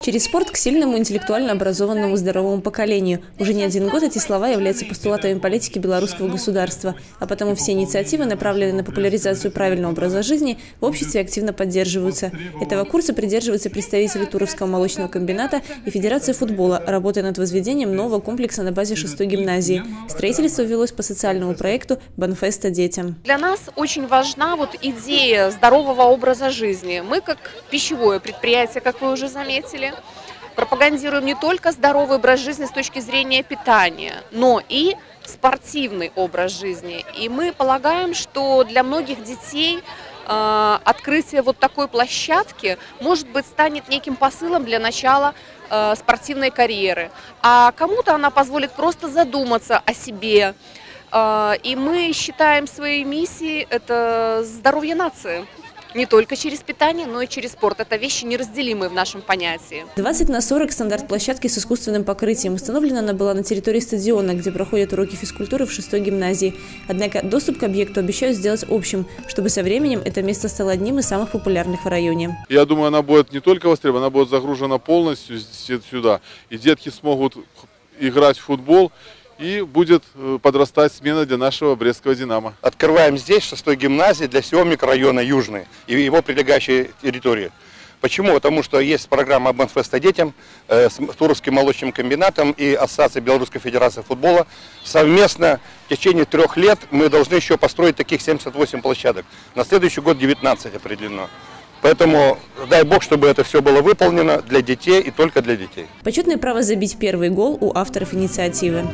Через спорт к сильному, интеллектуально образованному, здоровому поколению. Уже не один год эти слова являются постулатами политики белорусского государства. А потому все инициативы, направленные на популяризацию правильного образа жизни, в обществе активно поддерживаются. Этого курса придерживаются представители Туровского молочного комбината и Федерации футбола, работая над возведением нового комплекса на базе 6-й гимназии. Строительство велось по социальному проекту «Банфеста детям». Для нас очень важна идея здорового образа жизни. Мы, как пищевое предприятие, как вы уже заметили, пропагандируем не только здоровый образ жизни с точки зрения питания, но и спортивный образ жизни. И мы полагаем, что для многих детей открытие такой площадки, может быть, станет неким посылом для начала спортивной карьеры. А кому-то она позволит просто задуматься о себе. И мы считаем своей миссией это здоровье нации. Не только через питание, но и через спорт. Это вещи неразделимые в нашем понятии. 20×40 стандарт площадки с искусственным покрытием. Установлена она была на территории стадиона, где проходят уроки физкультуры в 6-й гимназии. Однако доступ к объекту обещают сделать общим, чтобы со временем это место стало одним из самых популярных в районе. Я думаю, она будет не только востребована, она будет загружена полностью сюда. И детки смогут играть в футбол. И будет подрастать смена для нашего Брестского «Динамо». Открываем здесь 6-й гимназии для всего микрорайона Южный и его прилегающей территории. Почему? Потому что есть программа «Банфеста детям» с Туровским молочным комбинатом и Ассоциацией Белорусской Федерации футбола. Совместно в течение 3 лет мы должны еще построить таких 78 площадок. На следующий год 19 определено. Поэтому дай бог, чтобы это все было выполнено для детей и только для детей. Почетное право забить первый гол у авторов инициативы.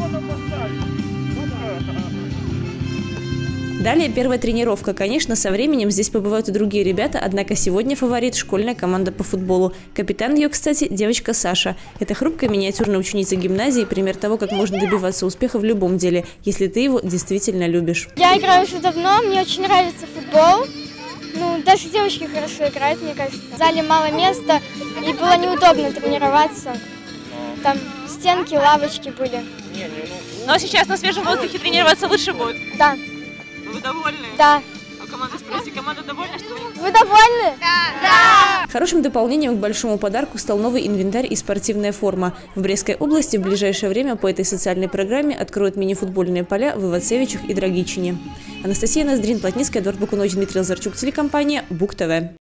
Далее первая тренировка. Конечно, со временем здесь побывают и другие ребята, однако сегодня фаворит – школьная команда по футболу. Капитан ее, кстати, девочка Саша. Это хрупкая миниатюрная ученица гимназии, пример того, как можно добиваться успеха в любом деле, если ты его действительно любишь. Я играю уже давно, мне очень нравится футбол. Даже девочки хорошо играют, мне кажется. В зале мало места, и было неудобно тренироваться. Там стенки, лавочки были. Но сейчас на свежем воздухе тренироваться лучше будет? Да. Вы довольны? Да. А команда, спросите, команда довольна, что вы довольны? Да. Хорошим дополнением к большому подарку стал новый инвентарь и спортивная форма. В Брестской области в ближайшее время по этой социальной программе откроют мини-футбольные поля в Ивацевичах и Драгичине. Анастасия Ноздрин, Плотницкая, Эдуард Бакунович, Дмитрий Лазарчук, телекомпания БУК ТВ.